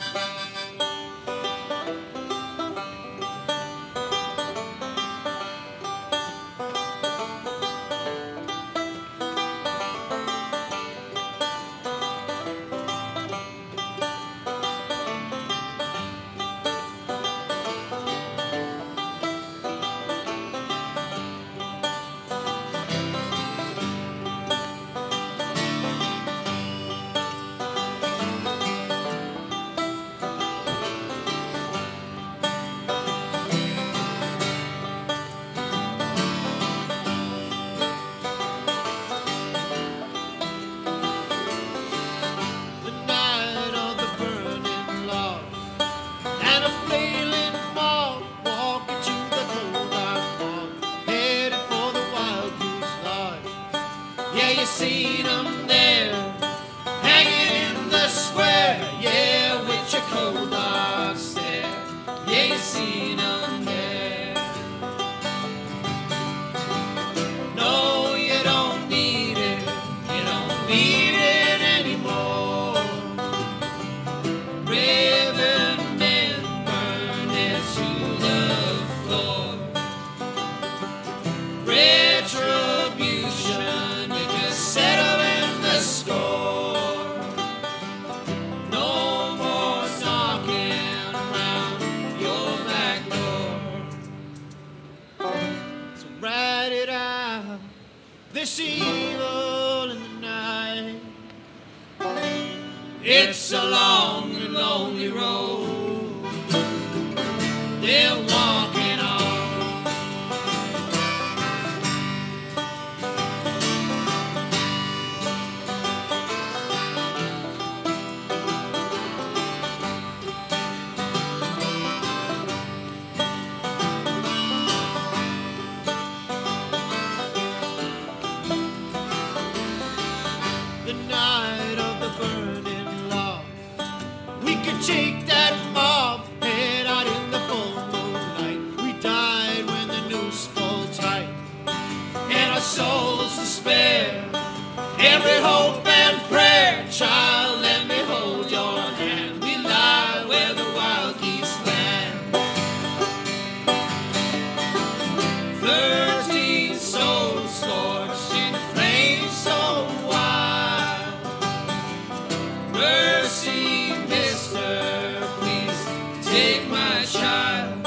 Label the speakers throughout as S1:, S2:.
S1: Yeah, you seen them there, hanging in the square. Yeah, with your cold dark stare. Yeah, you seen them there. No, you don't need it. You don't need it anymore. Ribbon men burned it to the floor. Retribution. This evil in the night. It's a long and lonely road they're walking on. The night of the burning log, we could take that mob, head out in the full moonlight. We died when the noose pulled tight, and our souls to spare. Every hope and prayer, child, let me hold your hand. We lie where the wild geese land. 13 souls scorched in flames so wild. Mercy, mister, please take my child.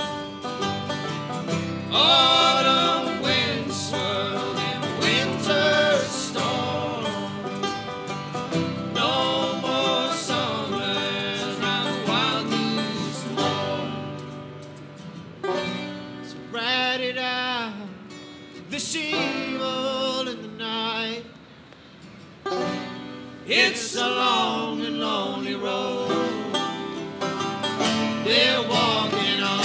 S1: Autumn wind swirled in winter storm. No more summers round wild goose moor. So write it out, this evil in the night. It's a long and lonely road they're walking on.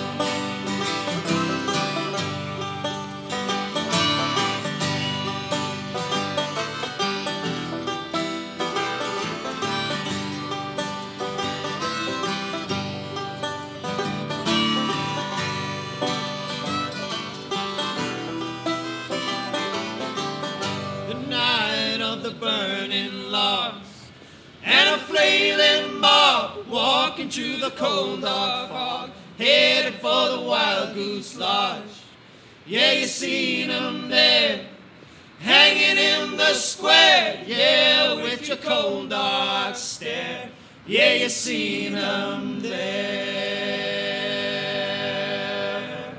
S1: The night of the burning logs, and a flailing mob walking through the cold dark fog, headed for the Wild Goose Lodge. Yeah, you seen them there, hanging in the square. Yeah, with your cold dark stare. Yeah, you seen them there.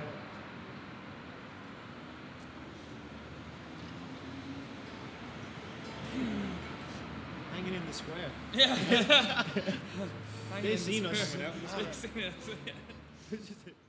S1: Hanging in the square.
S2: Yeah.
S1: They seen us.
S2: They seen us.